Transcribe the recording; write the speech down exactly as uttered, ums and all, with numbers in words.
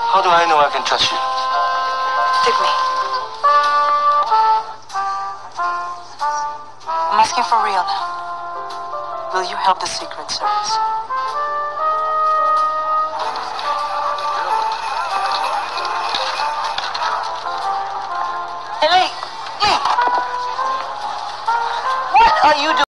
How do I know I can trust you? Take me. I'm asking for real now. Will you help the Secret Service? Hey, Lee! Lee! What are you doing?